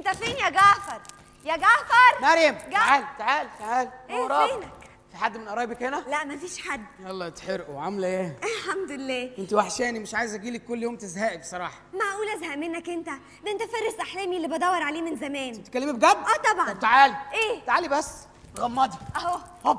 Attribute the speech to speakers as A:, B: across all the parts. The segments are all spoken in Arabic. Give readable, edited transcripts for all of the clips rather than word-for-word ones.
A: فين يا جعفر؟ يا جعفر
B: مريم تعال
A: ايه فينك؟
B: في حد من قرايبك هنا؟
A: لا مفيش حد.
B: يلا اتحرقوا. عامله ايه؟
A: الحمد لله.
B: انت وحشاني، مش عايزه اجيلك كل يوم تزهقي بصراحه.
A: معقول ازهق منك انت؟ ده انت فارس احلامي اللي بدور عليه من زمان.
B: بتتكلمي بجد؟
A: اه طبعا.
B: طب تعالي.
A: ايه؟
B: تعالي بس غمضي
A: اهو.
B: هوب.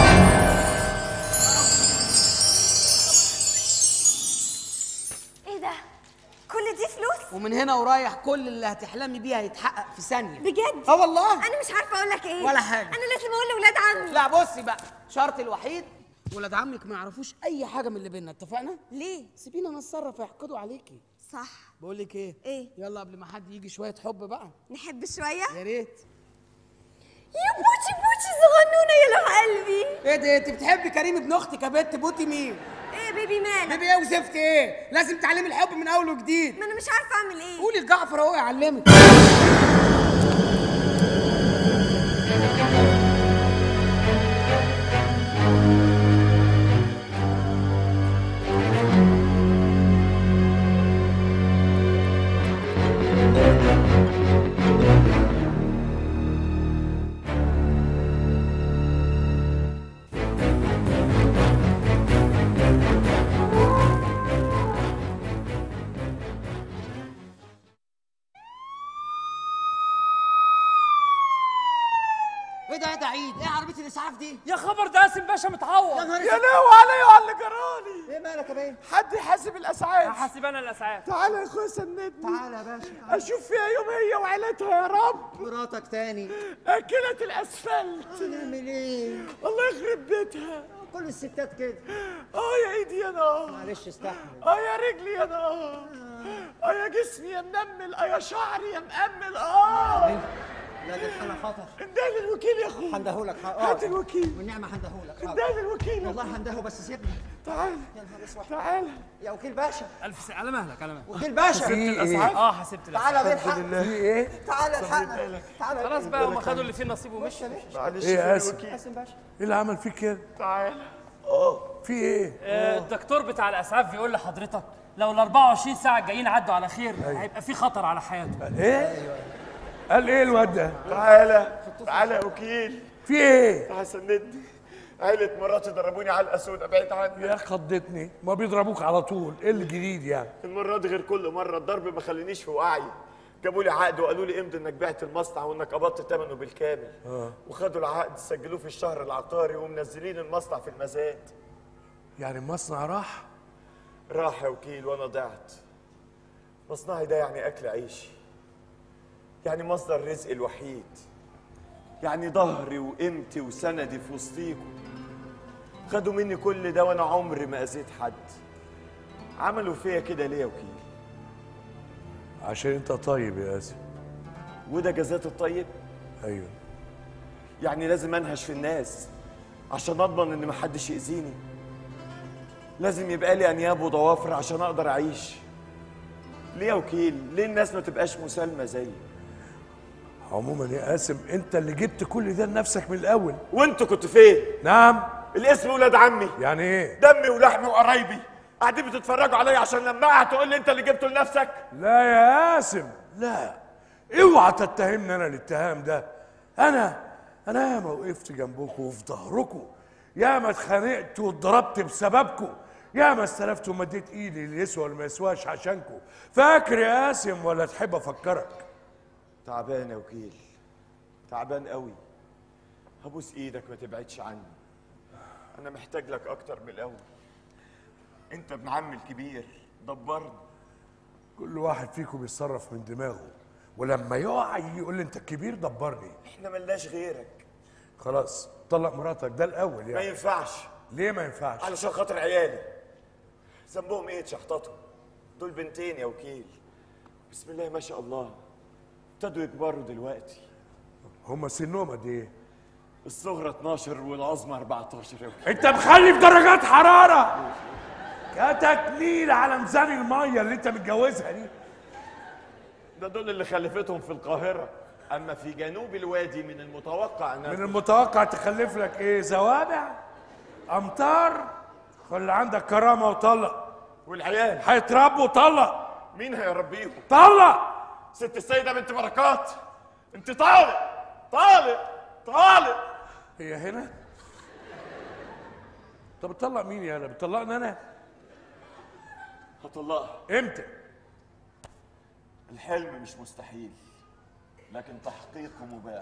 A: ايه ده؟ كل دي فلوس؟
B: ومن هنا ورايح كل اللي هتحلمي بيه هيتحقق في ثانيه.
A: بجد؟
B: اه والله.
A: انا مش عارفه اقول لك ايه.
B: ولا حاجه.
A: انا لازم اقول لاولاد عمي.
B: لا بصي بقى، شرطي الوحيد ولاد عمك ما يعرفوش اي حاجه من اللي بينا، اتفقنا؟
A: ليه؟
B: سيبينا نتصرف، هيحقدوا عليكي.
A: صح.
B: بقول لك ايه؟
A: ايه؟
B: يلا قبل ما حد يجي شويه حب بقى.
A: نحب شويه؟
B: يا ريت.
A: يا بوتي بوتي صغنونه يا لوح قلبي.
B: ايه ده؟ انت بتحبي كريم ابن اختك يا بنت؟ بوتي مين؟
A: ايه بيبي مالك؟
B: بيبي ايه وزفت ايه؟ لازم تعلمي الحب من اول وجديد.
A: ما انا مش عارفه اعمل ايه.
B: قولي لجعفر اهو يعلمك. ايه ده عيد؟ ايه عربيه الاسعاف دي؟
C: يا خبر ده قاسم باشا متعور.
B: يا نهار
D: يا لهوي عليا وعلى اللي جرالي.
B: ايه مالك يا بيه؟
D: حد يحاسب الاسعاف.
C: هحاسب انا الاسعاف.
D: تعالى يا اخويا سندني.
B: تعالى يا باشا.
D: اشوف فيها يوم هي وعيلتها يا رب.
B: مراتك تاني
D: اكلت الاسفلت.
B: هنعمل ايه؟
D: الله يخرب بيتها.
B: كل الستات كده.
D: يا ايدي يا نار.
B: معلش استحمل.
D: يا رجلي يا نار. يا جسمي يا منمل. يا شعري يا مأمل.
B: لا دي الحالة خطر.
D: اندهلي الوكيل يا اخويا.
B: هندهولك.
D: هات الوكيل.
B: والنعمة هندهولك.
D: اندهلي الوكيل.
B: والله هندهه بس سيبني.
D: تعال.
B: يا نهار اسود.
D: تعال
B: يا وكيل باشا.
C: على مهلك على مهلك.
B: وكيل باشا.
C: حسبت الاسعاف. حسبت الاسعاف.
B: تعالى بالحق.
D: في ايه؟
B: تعالى الحقنا. تعالى.
C: خلاص بقى هم خدوا اللي فيه نصيب ومشي.
D: معلش
E: ايه يا اسف؟
B: حسن باشا.
E: ايه اللي عمل فيك كده؟
D: تعال.
E: في ايه؟
C: الدكتور بتاع الاسعاف بيقول لحضرتك لو ال 24 ساعه الجايين عدوا على خير هيبقى في خطر على حياته.
E: ايه؟ قال ايه الواد ده؟
D: تعالى يا وكيل.
E: في ايه؟
D: تعال سندني. عيلة مراتي ضربوني علقة سودة بعيد عني.
E: يا خضتني، ما بيضربوك على طول، ايه الجديد يعني؟
D: المرة دي غير كل مرة، الضرب ما خلينيش في وعي. جابوا لي عقد وقالوا لي امضي انك بعت المصنع وانك قبضت ثمنه بالكامل. وخدوا العقد سجلوه في الشهر العقاري ومنزلين المصنع في المزاد.
E: يعني المصنع راح؟
D: راح يا وكيل وانا ضعت. مصنعي ده يعني اكل عيشي، يعني مصدر رزقي الوحيد، يعني ظهري وقيمتي وسندي في وسطيكم. خدوا مني كل ده وانا عمري ما اذيت حد. عملوا فيا كده ليه يا وكيل؟
E: عشان انت طيب يا اسف.
D: وده جزات الطيب؟
E: ايوه.
D: يعني لازم انهش في الناس عشان اضمن ان محدش يأذيني؟ لازم يبقى لي انياب وضوافر عشان اقدر اعيش؟ ليه يا وكيل؟ ليه الناس ما تبقاش مسالمه زيي؟
E: عموما يا قاسم، انت اللي جبت كل ده لنفسك من الاول.
D: وانتوا كنتوا فين؟
E: نعم.
D: الاسم ولاد عمي.
E: يعني ايه؟
D: دمي ولحمي وقرايبي قاعدين بتتفرجوا عليا عشان لما اقع تقول لي انت اللي جبته لنفسك؟
E: لا يا قاسم، لا، اوعى تتهمني انا الاتهام ده. انا ياما وقفت جنبكم وفي ظهركم، ياما اتخانقت واتضربت بسببكم، ياما استلفت ومديت ايدي اللي يسوى واللي ما يسواش عشانكم. فاكر يا قاسم ولا تحب افكرك؟
D: تعبان يا وكيل، تعبان قوي. هبوس ايدك ما تبعدش عني. انا محتاج لك اكتر من الاول. انت ابن عمي الكبير، دبرني.
E: كل واحد فيكم بيتصرف من دماغه، ولما يقع يقول لي انت الكبير دبرني.
D: احنا ملناش غيرك.
E: خلاص طلق مراتك ده الاول يعني.
D: ما ينفعش.
E: ليه ما ينفعش؟
D: علشان خاطر عيالي. ذنبهم ايه تشحططهم؟ دول بنتين يا وكيل، بسم الله ما شاء الله، ابتدوا يكبروا دلوقتي.
E: هما سنهم قد ايه؟
D: الصغرى 12 والعظمى 14 يا وكيل.
E: انت مخلف درجات حراره كتكليل على ميزان الميه اللي انت متجوزها دي.
D: ده دول اللي خلفتهم في القاهره، اما في جنوب الوادي من المتوقع ان
E: من المتوقع تخلف لك ايه؟ زوابع؟ امطار؟ خلي عندك كرامه وطلق.
D: والعيال
E: هيتربوا وطلق.
D: مين هيربيهم؟
E: طلق.
D: ست السيده بنت بركات. انت طالق.
E: هي هنا؟ طب بتطلق مين يا انا؟ بتطلقني انا؟
D: هطلقها.
E: امتى؟
D: الحلم مش مستحيل، لكن تحقيقه مباح.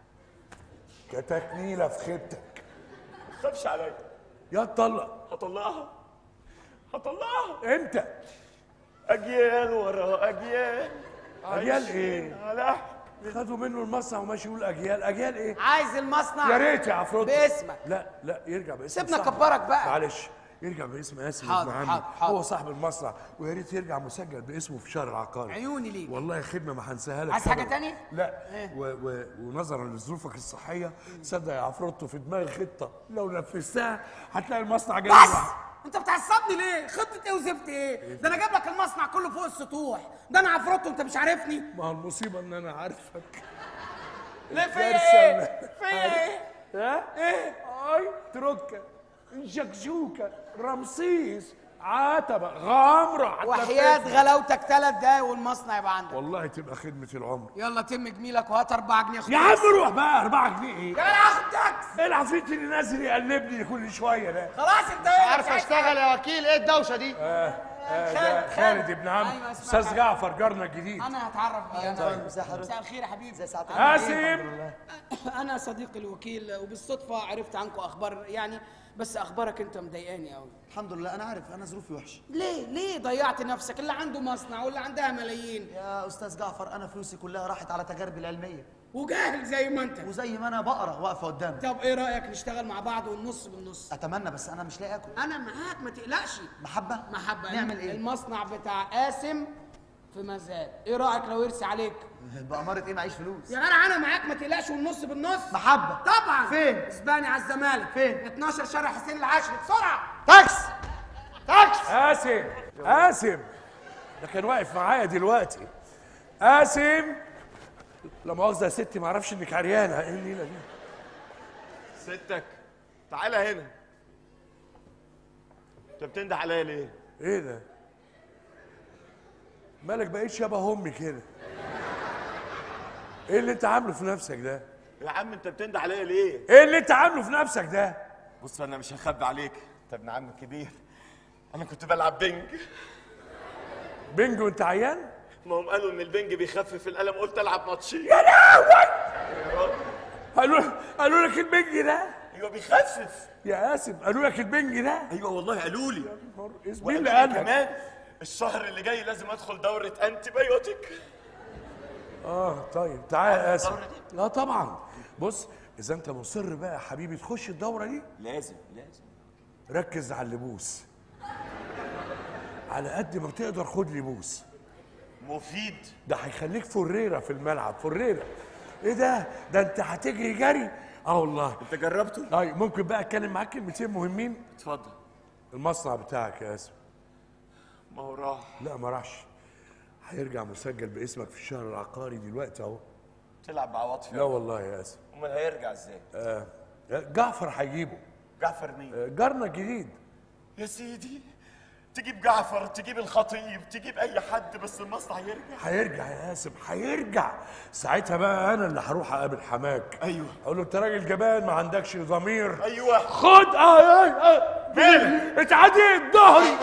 E: كتكنيله في خيبتك.
D: ما تخافش عليا.
E: يا تطلق.
D: هطلقها
E: امتى؟
D: اجيال ورا اجيال.
E: اجيال ايه؟
D: على
E: خدوا منه المصنع وماشي يقول اجيال. اجيال ايه؟
B: عايز المصنع
E: يا ريت يا عفروت
B: باسمك.
E: لا يرجع باسم
B: سيبنا
E: صاحبه.
B: كبرك بقى.
E: معلش يرجع باسم اسم
B: حاضر،
E: ابن عمي.
B: حاضر.
E: هو صاحب المصنع، ويا ريت يرجع مسجل باسمه في الشهر العقاري.
B: عيوني ليك.
E: والله خدمه ما هنساها لك.
B: عايز حاجة
E: أبداً.
B: تاني؟
E: لا ونظرا لظروفك الصحيه صدق يا عفروتو في دماغي خطه لو نفذتها هتلاقي المصنع جاي
B: بس
E: لوحده.
B: انت بتعصبني ليه؟ خطه ايه وزفت ايه؟ ده انا جايب لك المصنع كله فوق السطوح، ده انا عفروتو انت مش عارفني؟
E: ما هو المصيبه ان انا عارفك.
B: ليه فيا
E: الكارثة
B: ايه؟ فيا ايه؟
E: ها؟
B: ايه؟
E: اي تركه شكشوكه رمسيس عتبه غامره
B: وحياة غلاوتك 3 دقايق والمصنع يبقى عندك.
E: والله تبقى خدمه العمر.
B: يلا تم جميلك وهات 4 جنيه
E: يا عم روح بقى 4 جنيه ايه؟
B: يا اختك
E: ايه العفريت اللي نازل يقلبني كل شويه ده؟
B: خلاص انت
F: عارف اشتغل يا وكيل، ايه الدوشه دي؟
E: ده خالد ابن عم
B: أيوة، اسمع
E: استاذ جعفر جارنا الجديد.
B: انا هتعرف بيه
F: طيب، مساء حضرتك.
B: مساء الخير يا حبيبي.
F: ازي سعادتك؟
E: قاسم
B: انا صديق الوكيل وبالصدفه عرفت عنكم اخبار يعني، بس اخبارك انت مضايقاني قوي.
F: الحمد لله انا عارف، انا ظروفي وحشه.
B: ليه ضيعت نفسك؟ اللي عنده مصنع واللي عندها ملايين
F: يا استاذ جعفر انا فلوسي كلها راحت على تجاربي العلميه،
B: وجاهل زي ما انت.
F: وزي ما انا بقره واقفه قدامي.
B: طب ايه رايك نشتغل مع بعض والنص بالنص؟
F: اتمنى، بس انا مش لاقي اكل.
B: انا معاك ما تقلقش.
F: محبه نعمل ايه؟
B: المصنع بتاع قاسم في مزاد، ايه رايك لو يرسي عليك؟
F: بأمارة ايه معيش فلوس؟
B: يا جدع انا معاك ما تقلقش والنص بالنص.
F: محبه
B: طبعا.
F: فين؟
B: اسباني على الزمالك.
F: فين؟
B: 12 شارع حسين العاشري بسرعه.
F: تاكس
E: قاسم ده كان واقف معايا دلوقتي. قاسم لا مؤاخذه يا ستي ما اعرفش انك عريانه. ايه الليله دي؟
D: ستك تعالى هنا. انت بتنده عليا ليه؟
E: ايه ده؟ مالك بقيت شبه امي كده؟ ايه اللي انت عامله في نفسك ده؟
D: يا عم انت بتنده عليا ليه؟
E: ايه اللي انت عامله في نفسك ده؟
D: بص انا مش هخبي عليك، انت ابن عم كبير. انا كنت بلعب بينج.
E: بنج وانت عيان؟
D: ما هم قالوا ان البنج بيخفف الالم، قلت العب ماتشين.
E: يا لهوي! قالوا لك البنج ده؟
D: ايوه بيخفف.
E: يا قاسم قالوا لك البنج ده؟
D: ايوه والله قالوا لي.
E: مين اللي قال لك؟
D: كمان الشهر اللي جاي لازم ادخل دوره انتي بايوتيك.
E: طيب تعالى يا قاسم. لا طبعا. بص اذا انت مصر بقى يا حبيبي تخش الدوره دي
D: لازم
E: ركز على اللبوس. على قد ما تقدر خد لي بوس.
D: مفيد.
E: ده هيخليك فريره في الملعب. فريره ايه ده؟ ده انت هتجري جري. والله.
D: انت جربته؟
E: طيب ممكن بقى اتكلم معاك كلمتين مهمين؟
D: اتفضل.
E: المصنع بتاعك يا قاسم.
D: ما هو راح.
E: لا ما راحش. هيرجع مسجل باسمك في الشهر العقاري دلوقتي اهو.
D: تلعب بعواطفي.
E: لا والله يا قاسم.
D: امال هيرجع ازاي؟
E: جعفر هيجيبه.
D: جعفر مين؟
E: جارنا الجديد.
D: يا سيدي تجيب جعفر، تجيب الخطيب، تجيب اي حد، بس المصنع يرجع.
E: هيرجع يا قاسم هيرجع. ساعتها بقى انا اللي هروح اقابل حماك.
D: ايوه.
E: اقول له انت راجل جبان ما عندكش ضمير.
D: ايوه.
E: خد
D: مالك؟
E: اتعديت ظهري.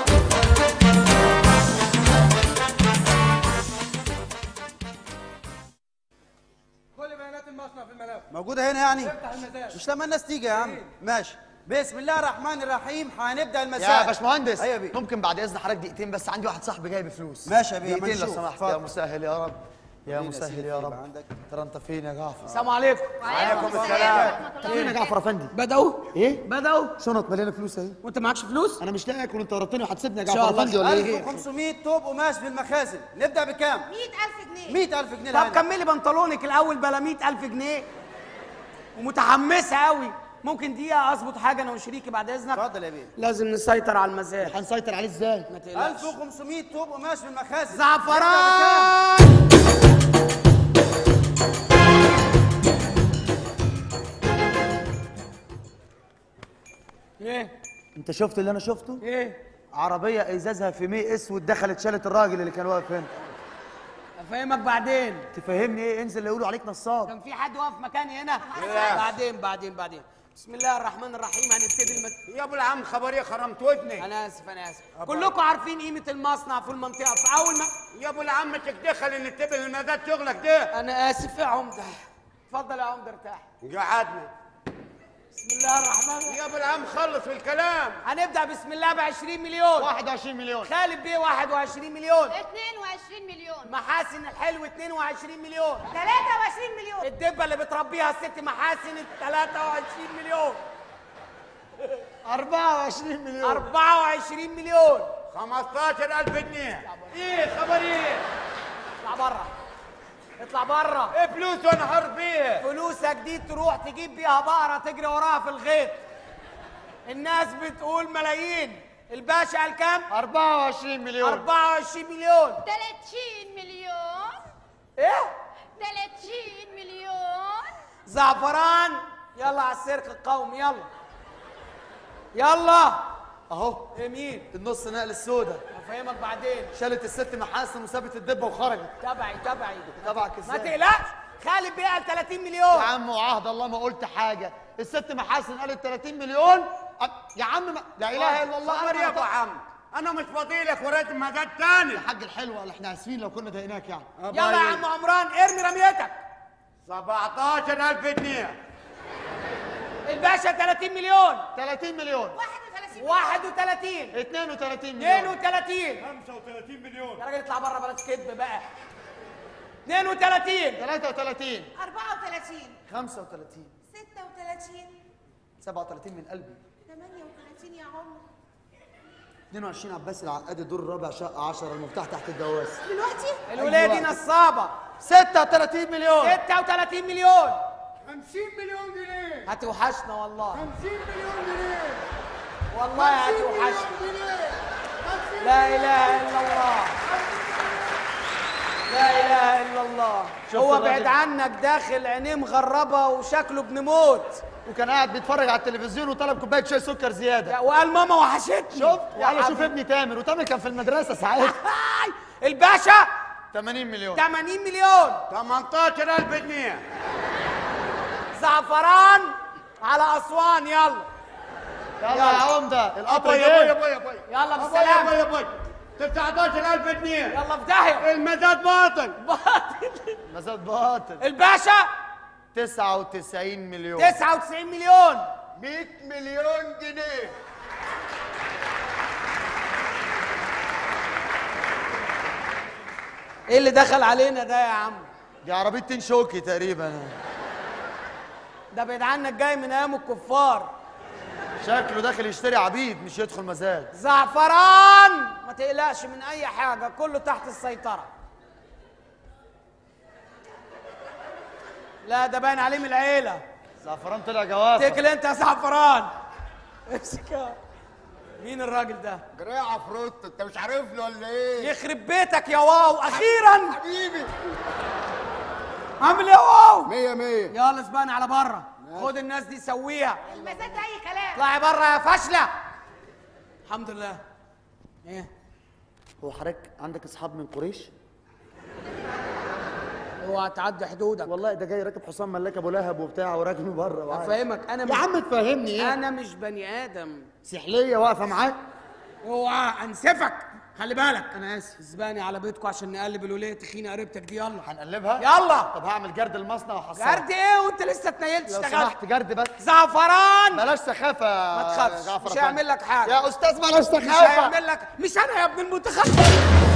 B: كل بيانات المصنع في الملف
F: موجوده هنا يعني؟
B: افتح المزاد.
F: مش لما الناس تيجي يا عم. ماشي. بسم الله الرحمن الرحيم هنبدا المساء.
G: يا باشمهندس
F: ايوه يا بيه.
G: ممكن بعد اذن حضرتك دقيقتين بس، عندي واحد صاحبي جاي بفلوس.
F: ماشي يا بيه.
G: دقيقتين لو
F: نشوف.
G: سمحت.
F: اتفضل.
G: يا مسهل يا رب، يا
F: ادينا
G: مسهل
F: سيدي
G: يا
F: يبقى
G: رب.
F: عندك.
G: ترى انت فين يا جعفر؟
B: السلام عليكم.
A: وعليكم
G: السلام. انت فين يا جعفر افندي؟
B: بدأوا
G: ايه؟
B: بدأوا
G: شنط مليانه فلوس اهي.
B: وانت معكش فلوس؟
G: انا مش لاقي اكل، انت ورطتني وهتسيبني يا
B: شاء
G: جعفر
B: الله.
G: افندي ولا ايه؟
F: 1500 توب قماش في المخازن. نبدا بكام؟
A: 100,000 جنيه.
F: 100,000 جنيه.
B: طب كملي بنطلونك الاول بلا 100,000 جنيه. ومتحمسه قوي. ممكن دقيقه اظبط حاجه انا وشريكي بعد اذنك؟
F: اتفضل يا بيه.
B: لازم نسيطر على المزاد.
G: هنسيطر عليه ازاي؟
B: ما تقلقش.
F: 1500 توب قماش في المخازن.
B: زعفران. ايه
G: انت شفت اللي انا شفته؟
B: ايه
G: عربيه ازازها في مي اسود دخلت شالت الراجل اللي كان واقف هنا.
B: افهمك بعدين.
G: تفهمني ايه؟ انزل اللي يقولوا عليك نصاب.
B: كان في حد واقف مكاني هنا؟ بعدين. بسم الله الرحمن الرحيم. هنبتدي
H: يا ابو العم خبر ايه؟ خرمت ودني.
B: انا اسف. كلكم عارفين قيمه المصنع في المنطقه. في اول ما
H: يا ابو العم تدخل اللي تبل المداد شغلك ده.
B: انا اسف يا عمده. اتفضل يا عمده ارتاح.
H: قعدنا.
B: بسم الله الرحمن الرحيم.
H: يا ابو العم خلص في الكلام.
B: هنبدا بسم الله ب 20 مليون.
F: 21 مليون.
B: خالد بيه 21 مليون.
A: 22 مليون.
B: محاسن الحلو 22 مليون.
A: 23 مليون.
B: الدبه اللي بتربيها الست محاسن 23 مليون.
F: 24 مليون.
B: 24 مليون.
H: 15,000 جنيه. ايه خبر ايه؟
B: اطلع بره.
H: ايه فلوس وانا حر فيها؟
B: فلوسك دي تروح تجيب بيها بقره تجري وراها في الغيط. الناس بتقول ملايين. الباشا قال كام؟
F: 24 مليون.
B: 24 مليون.
A: 30 مليون.
B: ايه؟
A: 30 مليون.
B: زعفران يلا على السيرك القومي. يلا
F: اهو.
B: ايه مين؟
F: النص نقل السودا.
B: هفهمك بعدين.
F: شالت الست محاسن وسابت الدبه وخرجت.
B: تبعي
F: تبعك
B: ما
F: ازاي؟
B: تقلقش. خالد بيه قال 30 مليون.
F: يا عم وعهد الله ما قلت حاجه. الست محاسن قالت 30 مليون. يا عم لا اله الا الله.
H: خبر يا ابو عم انا مش فاضيلك وريت مداد تاني.
F: يا حاج الحلوه اللي احنا اسفين لو كنا ضايقناك يعني.
B: يلا يا عم عمران ارمي رميتك.
H: 17,000 جنيه.
B: الباشا 30 مليون.
F: 30 مليون.
B: 31.
F: 32 مليون.
B: 32.
H: 35 مليون.
B: يا راجل اطلع بره بلاش كذب بقى. 32.
F: 33.
A: 34.
F: 35.
A: 36.
F: 37 من قلبي.
A: 38 يا عمر.
F: 22 عباس العقاد الدور الرابع شقه 10 المفتاح تحت الجواز.
A: دلوقتي
B: الولايه دي نصابه.
F: 36 مليون.
B: 36 مليون.
H: 50 مليون جنيه.
B: هتوحشنا والله.
H: 50 مليون جنيه.
B: والله هتوحشنا. لا اله الا الله. لا اله الا الله. هو بعد عنك داخل عينيه مغربه وشكله ابن موت.
F: وكان قاعد بيتفرج على التلفزيون وطلب كوبايه شاي سكر زياده.
B: وقال ماما وحشتني.
F: شفت؟ وقال اشوف ابني تامر، وتامر كان في المدرسه ساعتها.
B: الباشا
F: 80 مليون.
B: 80 مليون.
H: 18,000 جنيه.
B: زعفران على اسوان. يلا
F: يلا يا عمده القطر
H: يا
F: جاي.
H: ابوي
B: يلا بالسلامه.
H: يا ابوي 19,000 جنيه.
B: يلا في داهيه.
H: المداد باطل.
F: مزاد باطل.
B: الباشا
F: 99 مليون.
B: 99 مليون.
H: 100 مليون جنيه.
B: ايه اللي دخل علينا ده يا عم؟
F: دي عربيه تين شوكي تقريبا.
B: ده بعيد عنك جاي من ايام الكفار.
F: شكله داخل يشتري عبيد مش يدخل مزاد.
B: زعفران ما تقلقش من اي حاجه، كله تحت السيطره. لا ده باين عليه من العيله.
F: زعفران طلع جوافه.
B: تاكل انت يا زعفران. امسك. مين الراجل ده؟
H: جرايه عفروت انت مش عارفني ولا ايه؟
B: يخرب بيتك يا واو. اخيرا
H: حبيبي.
B: عامل ايه يا واو؟
H: 100 100.
B: يلا اسبقنا على بره. خد الناس دي سويها.
A: المزاد ده اي كلام.
B: اطلعي بره يا فاشله. الحمد لله. ايه؟
F: هو حضرتك عندك اصحاب من قريش؟
B: اوعى تعدي حدودك.
F: والله ده جاي راكب حصان ملاك ابو لهب وبتاع وراكنه بره.
B: افهمك انا
F: يا عم تفهمني ايه؟
B: انا مش بني ادم.
F: سحليه واقفه معاك.
B: اوعى انسفك. خلي بالك.
F: انا اسف.
B: اسبقني على بيتكم عشان نقلب الوليه تخينه قريبتك دي. يلا
F: هنقلبها.
B: يلا.
F: طب هعمل جرد المصنع وحصان.
B: جرد ايه وانت لسه اتنيلت
F: لو
B: اشتغلت؟
F: سمحت جرد بس.
B: زعفران
F: بلاش سخافه.
B: ما تخافش. مش هيعمل لك حاجه
F: يا استاذ بلاش
B: مش
F: سخافه.
B: هيعمل لك. مش انا يا ابن المتخلف.